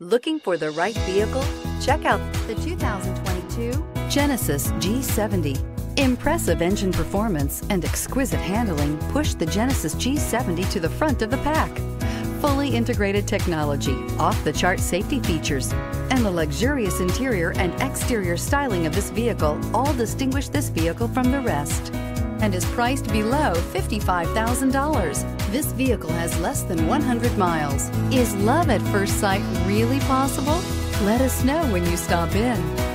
Looking for the right vehicle? Check out the 2022 Genesis G70. Impressive engine performance and exquisite handling push the Genesis G70 to the front of the pack. Fully integrated technology, off-the-chart safety features, and the luxurious interior and exterior styling of this vehicle all distinguish this vehicle from the rest, and is priced below $55,000. This vehicle has less than 100 miles. Is love at first sight really possible? Let us know when you stop in.